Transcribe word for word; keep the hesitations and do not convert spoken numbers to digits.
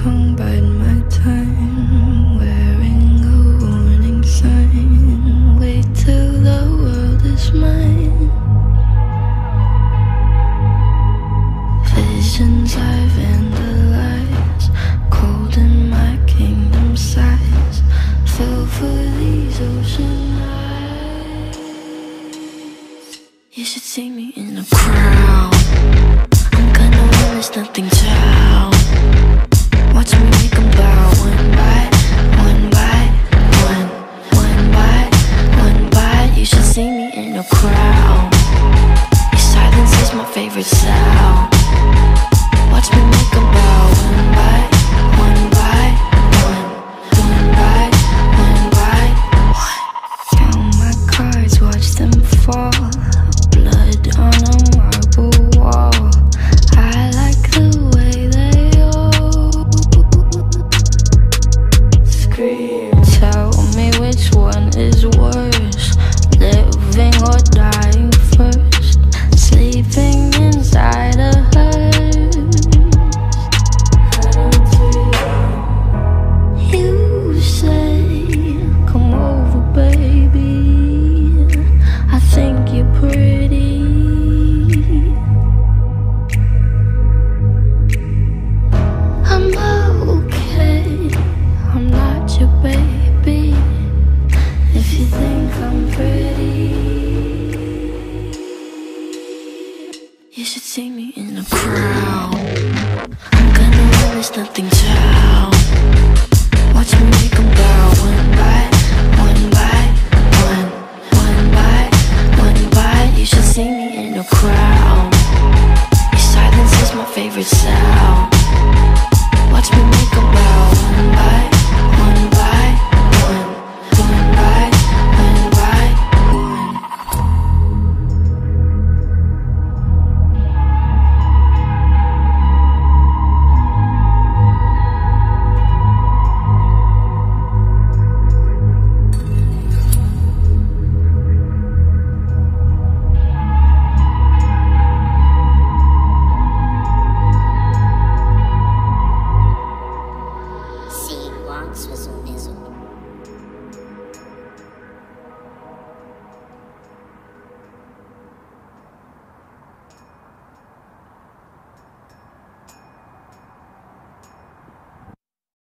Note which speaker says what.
Speaker 1: can't bide my time, wearing a warning sign. Wait till the world is mine. Visions I vandalize, cold in my kingdom size. Fell for these ocean eyes. You should see me in a crowd. I'm gonna win this nothing child. Watch me make them bow one by one by one, one by one by. You should see me in a crowd. Your silence is my favorite sound. Watch me make them bow one by one by one, one by one by one. Count my cards, watch them fall. Blood on a marble wall. I like the way they all scream. Tell me which one is worse, living or dying first. Sleeping inside a hearse. You say, come over baby, I think you're pretty. I'm okay, I'm not your baby, if you think I'm pretty. You should see me in a crowd. I'm gonna win this nothing child. Watch me make 'em